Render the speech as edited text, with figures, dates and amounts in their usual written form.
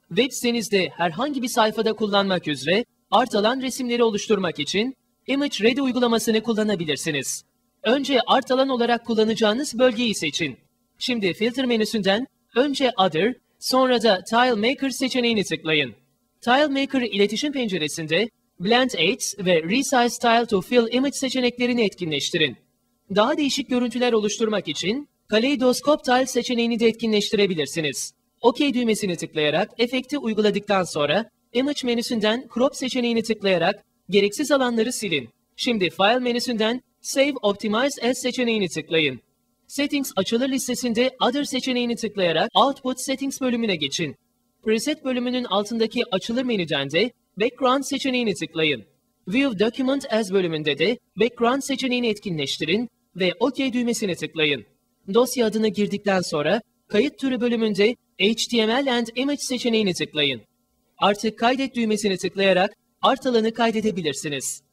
Web sitenizde herhangi bir sayfada kullanmak üzere artalan resimleri oluşturmak için Image Ready uygulamasını kullanabilirsiniz. Önce artalan olarak kullanacağınız bölgeyi seçin. Şimdi Filter menüsünden önce Other, sonra da Tile Maker seçeneğini tıklayın. Tile Maker iletişim penceresinde Blend Aids ve Resize Tile to Fill Image seçeneklerini etkinleştirin. Daha değişik görüntüler oluşturmak için Kaleidoscope Tile seçeneğini de etkinleştirebilirsiniz. OK düğmesini tıklayarak efekti uyguladıktan sonra Image menüsünden Crop seçeneğini tıklayarak gereksiz alanları silin. Şimdi File menüsünden Save Optimize As seçeneğini tıklayın. Settings açılır listesinde Other seçeneğini tıklayarak Output Settings bölümüne geçin. Preset bölümünün altındaki açılır menüden de Background seçeneğini tıklayın. View Document As bölümünde de Background seçeneğini etkinleştirin ve OK düğmesine tıklayın. Dosya adını girdikten sonra Kayıt türü bölümünde HTML and Image seçeneğini tıklayın. Artık Kaydet düğmesini tıklayarak artalanı kaydedebilirsiniz.